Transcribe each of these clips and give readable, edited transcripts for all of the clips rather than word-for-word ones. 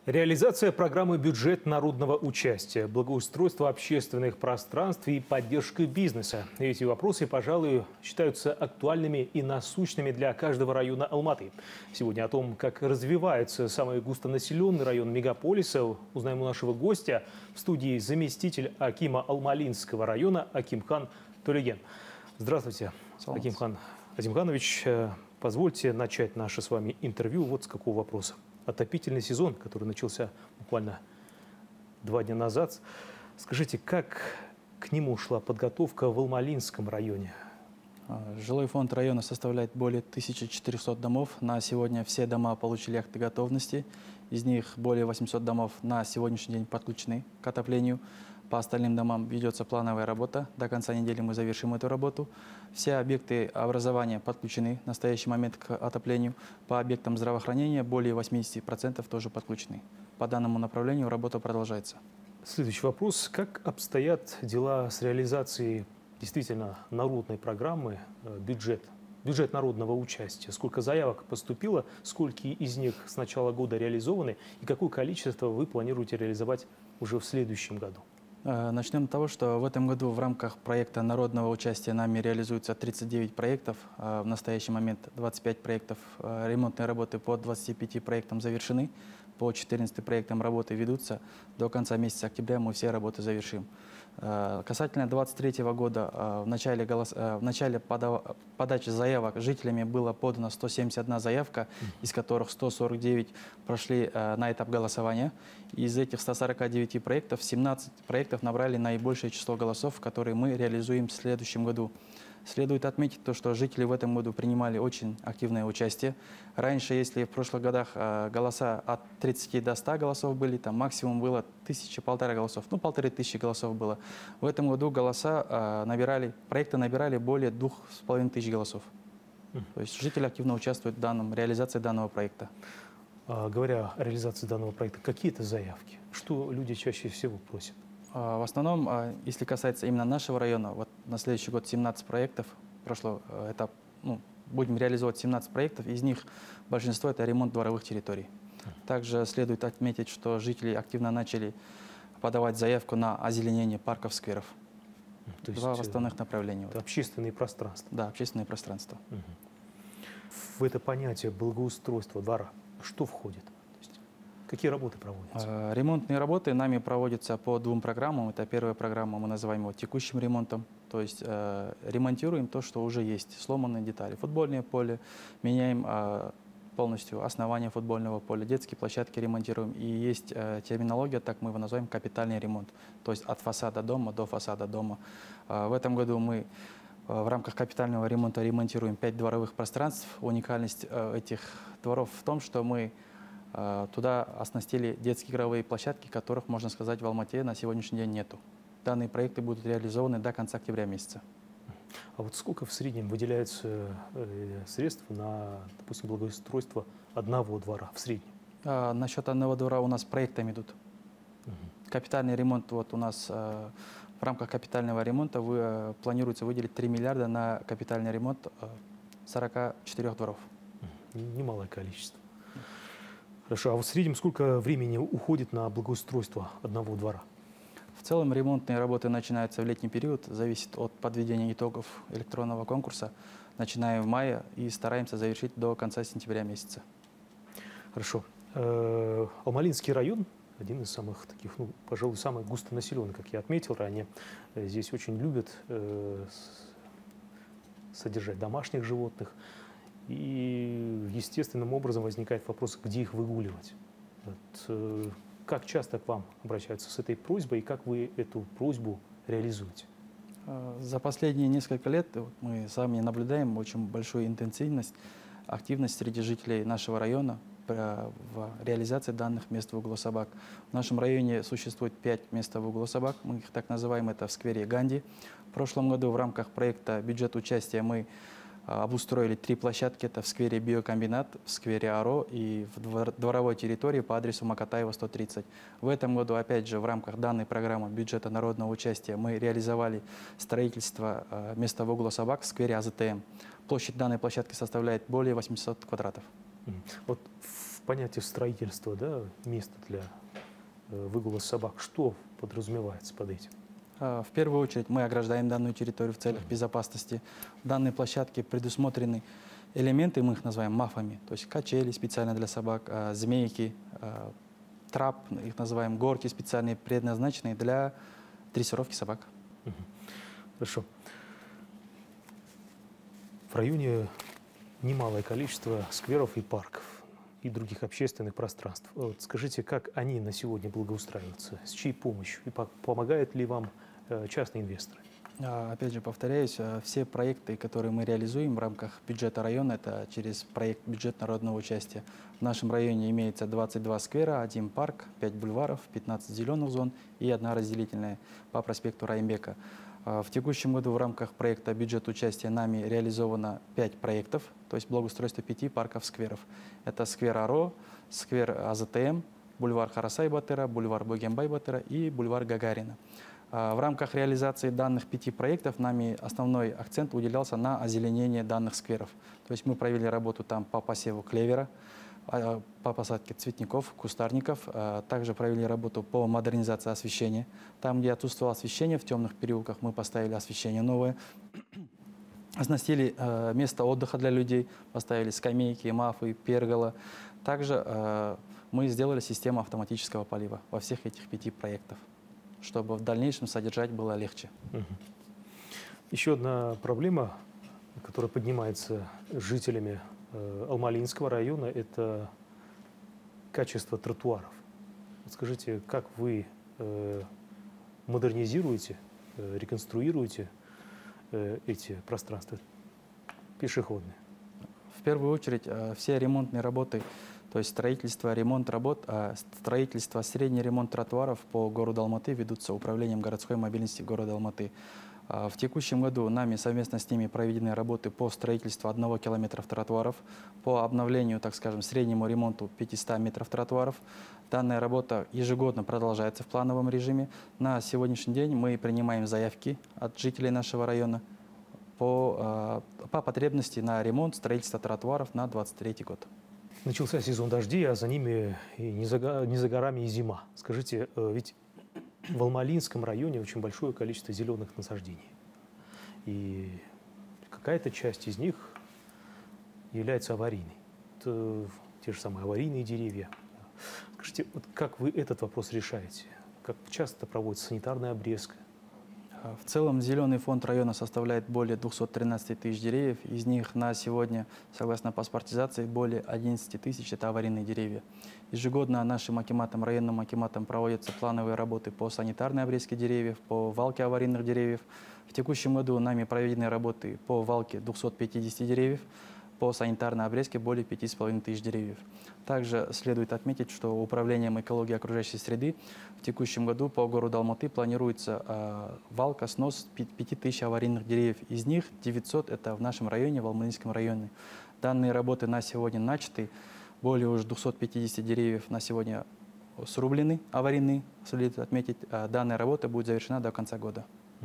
Реализация программы «Бюджет народного участия», благоустройство общественных пространств и поддержка бизнеса. Эти вопросы, пожалуй, считаются актуальными и насущными для каждого района Алматы. Сегодня о том, как развивается самый густонаселенный район мегаполиса, узнаем у нашего гостя. В студии заместитель акима Алмалинского района Акимхан Толеген. Здравствуйте, Акимхан Азимханович. Позвольте начать наше с вами интервью вот с какого вопроса. Отопительный сезон, который начался буквально 2 дня назад. Скажите, как к нему шла подготовка в Алмалинском районе? Жилой фонд района составляет более 1400 домов. На сегодня все дома получили акты готовности. Из них более 800 домов на сегодняшний день подключены к отоплению. По остальным домам ведется плановая работа. До конца недели мы завершим эту работу. Все объекты образования подключены в настоящий момент к отоплению. По объектам здравоохранения более 80% тоже подключены. По данному направлению работа продолжается. Следующий вопрос. Как обстоят дела с реализацией действительно народной программы «Бюджет народного участия»? Сколько заявок поступило, сколько из них с начала года реализованы и какое количество вы планируете реализовать уже в следующем году? Начнем с того, что в этом году в рамках проекта народного участия нами реализуется 39 проектов. В настоящий момент 25 проектов ремонтной работы по 25 проектам завершены. По 14 проектам работы ведутся. До конца месяца октября мы все работы завершим. Касательно 2023 года, в начале подачи заявок жителями было подано 171 заявка, из которых 149 прошли на этап голосования. Из этих 149 проектов 17 проектов набрали наибольшее число голосов, которые мы реализуем в следующем году. Следует отметить то, что жители в этом году принимали очень активное участие. Раньше, если в прошлых годах голоса от 30 до 100 голосов были, там максимум было 1000-1500 голосов, 1500 голосов было. В этом году проекты набирали более 2500 голосов. То есть жители активно участвуют в реализации данного проекта. Говоря о реализации данного проекта, какие-то заявки? Что люди чаще всего просят? В основном, если касается именно нашего района, вот на следующий год 17 проектов прошло, будем реализовать 17 проектов, из них большинство это ремонт дворовых территорий. Также следует отметить, что жители активно начали подавать заявку на озеленение парков, скверов. То есть 2 основных направления. Это общественные пространства. Да, общественные пространства. В это понятие благоустройства двора что входит? Какие работы проводятся? Ремонтные работы нами проводятся по 2 программам. Это первая программа, мы называем его текущим ремонтом. То есть ремонтируем то, что уже есть, сломанные детали. Футбольное поле, меняем полностью основание футбольного поля, детские площадки ремонтируем. И есть терминология, так мы его называем, капитальный ремонт. То есть от фасада дома до фасада дома. В этом году мы в рамках капитального ремонта ремонтируем 5 дворовых пространств. Уникальность этих дворов в том, что мы туда оснастили детские игровые площадки, которых, можно сказать, в Алмате на сегодняшний день нету. Данные проекты будут реализованы до конца октября месяца. А вот сколько в среднем выделяется средств на, допустим, благоустройство одного двора в среднем? Насчет одного двора у нас проектами идут. Капитальный ремонт, вот у нас в рамках капитального ремонта планируется выделить 3 миллиарда на капитальный ремонт 44 дворов. Немалое количество. Хорошо, а в среднем сколько времени уходит на благоустройство одного двора? В целом ремонтные работы начинаются в летний период, зависит от подведения итогов электронного конкурса. Начинаем в мае и стараемся завершить до конца сентября месяца. Хорошо. Алмалинский район один из самых таких, пожалуй, самый густонаселенный, как я отметил ранее. Здесь очень любят содержать домашних животных. И естественным образом возникает вопрос, где их выгуливать. Вот, как часто к вам обращаются с этой просьбой и как вы эту просьбу реализуете? За последние несколько лет мы сами наблюдаем очень большую интенсивность, активность среди жителей нашего района в реализации данных мест в углу собак. В нашем районе существует 5 мест в углу собак, мы их так называем, это в сквере Ганди. В прошлом году в рамках проекта «Бюджет участия» мы обустроили 3 площадки, это в сквере Биокомбинат, в сквере Аро и в дворовой территории по адресу Макатаева, 130. В этом году, опять же, в рамках данной программы бюджета народного участия мы реализовали строительство места в углу собак в сквере АЗТМ. Площадь данной площадки составляет более 800 квадратов. Вот в понятие строительства, да, место для выгула собак, что подразумевается под этим? В первую очередь мы ограждаем данную территорию в целях безопасности. В данной площадке предусмотрены элементы, мы их называем мафами, то есть качели специально для собак, змейки, трап, их называем горки специальные, предназначенные для дрессировки собак. Хорошо. В районе немалое количество скверов и парков и других общественных пространств. Вот скажите, как они на сегодня благоустраиваются? С чьей помощью? И помогают ли вам частные инвесторы? Опять же, повторяюсь, все проекты, которые мы реализуем в рамках бюджета района, это через проект «Бюджет народного участия». В нашем районе имеется 22 сквера, 1 парк, 5 бульваров, 15 зеленых зон и 1 разделительная по проспекту Раймбека. В текущем году в рамках проекта «Бюджет участия» нами реализовано 5 проектов, то есть благоустройство 5 парков-скверов. Это сквер Аро, сквер АЗТМ, бульвар Харасай-Батыра, бульвар Богембай-Батыра и бульвар Гагарина. В рамках реализации данных 5 проектов нами основной акцент уделялся на озеленение данных скверов. То есть мы провели работу там по посеву клевера, по посадке цветников, кустарников. Также провели работу по модернизации освещения. Там, где отсутствовало освещение, в темных переулках мы поставили освещение новое. Оснастили место отдыха для людей, поставили скамейки, мафы, пергола. Также мы сделали систему автоматического полива во всех этих 5 проектах, чтобы в дальнейшем содержать было легче. Еще одна проблема, которая поднимается жителями Алмалинского района, это качество тротуаров. Скажите, как вы модернизируете, реконструируете эти пространства пешеходные? В первую очередь все ремонтные работы, то есть строительство, ремонт работ, строительство, средний ремонт тротуаров по городу Алматы ведутся управлением городской мобильности города Алматы. В текущем году нами совместно с ними проведены работы по строительству 1 километра тротуаров, по обновлению, так скажем, среднему ремонту 500 метров тротуаров. Данная работа ежегодно продолжается в плановом режиме. На сегодняшний день мы принимаем заявки от жителей нашего района по потребности на ремонт, строительство тротуаров на 2023 год. Начался сезон дождей, а за ними и не за горами и зима. Скажите, ведь в Алмалинском районе очень большое количество зеленых насаждений. И какая-то часть из них является аварийной. Это те же самые аварийные деревья. Скажите, вот как вы этот вопрос решаете? Как часто проводится санитарная обрезка? В целом зеленый фонд района составляет более 213 тысяч деревьев. Из них на сегодня, согласно паспортизации, более 11 тысяч – это аварийные деревья. Ежегодно нашим акиматом, районным акиматом проводятся плановые работы по санитарной обрезке деревьев, по валке аварийных деревьев. В текущем году нами проведены работы по валке 250 деревьев, по санитарной обрезке более 5500 деревьев. Также следует отметить, что Управлением экологии окружающей среды в текущем году по городу Алматы планируется валка, снос 5000 аварийных деревьев. Из них 900 – это в нашем районе, в Алмалинском районе. Данные работы на сегодня начаты. Более уже 250 деревьев на сегодня срублены, аварийные, следует отметить. Данная работа будет завершена до конца года.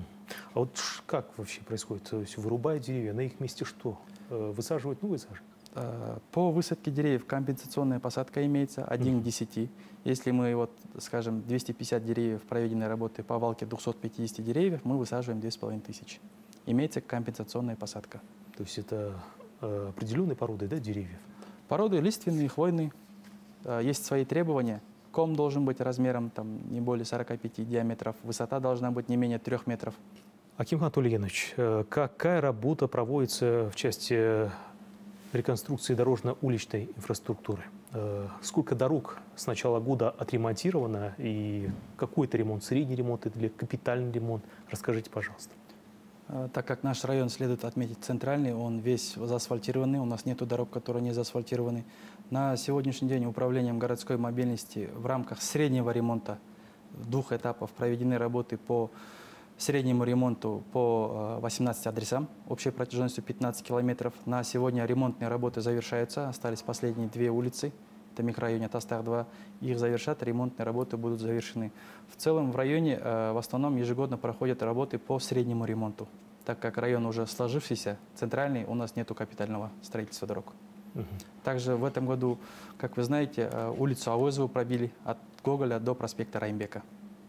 А вот как вообще происходит? То есть вырубают деревья, на их месте что? Высаживают, высаживают? По высадке деревьев компенсационная посадка имеется 1 к 10. Если мы, вот, скажем, 250 деревьев проведенной работы по валке 250 деревьев, мы высаживаем 2500. Имеется компенсационная посадка. То есть это определенные породы, да, деревьев? Породы лиственные, хвойные. Есть свои требования. Ком должен быть размером не более 45 диаметров. Высота должна быть не менее 3 метров. Аким Анатолий Янович, какая работа проводится в части реконструкции дорожно-уличной инфраструктуры? Сколько дорог с начала года отремонтировано и какой это ремонт? Средний ремонт или капитальный ремонт? Расскажите, пожалуйста. Так как наш район, следует отметить, центральный, он весь заасфальтированный, у нас нет дорог, которые не заасфальтированы. На сегодняшний день управлением городской мобильности в рамках среднего ремонта 2 этапов проведены работы по среднему ремонту по 18 адресам, общей протяженностью 15 километров. На сегодня ремонтные работы завершаются, остались последние 2 улицы, это микрорайоне Тастах-2, их завершат, ремонтные работы будут завершены. В целом в районе в основном ежегодно проходят работы по среднему ремонту, так как район уже сложившийся, центральный, у нас нету капитального строительства дорог. Также в этом году, как вы знаете, улицу Авозову пробили от Гоголя до проспекта Раймбека.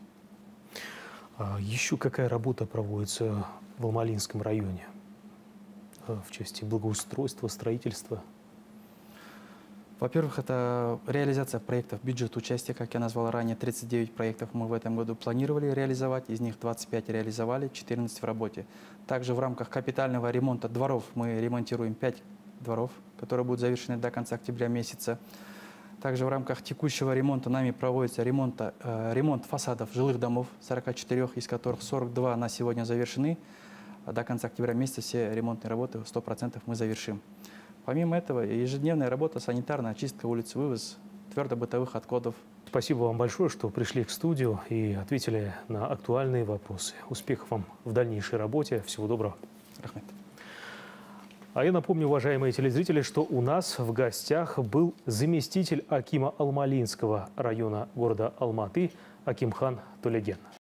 Еще какая работа проводится в Алмалинском районе в части благоустройства, строительства? Во-первых, это реализация проектов бюджет участия, как я назвал ранее, 39 проектов мы в этом году планировали реализовать, из них 25 реализовали, 14 в работе. Также в рамках капитального ремонта дворов мы ремонтируем 5 дворов, которые будут завершены до конца октября месяца. Также в рамках текущего ремонта нами проводится ремонт фасадов жилых домов, 44, из которых 42 на сегодня завершены. До конца октября месяца все ремонтные работы 100% мы завершим. Помимо этого, ежедневная работа, санитарная очистка улиц, вывоз твердобытовых отходов. Спасибо вам большое, что пришли к студию и ответили на актуальные вопросы. Успехов вам в дальнейшей работе. Всего доброго. Рахмет. А я напомню, уважаемые телезрители, что у нас в гостях был заместитель акима Алмалинского района города Алматы Акимхан Толеген.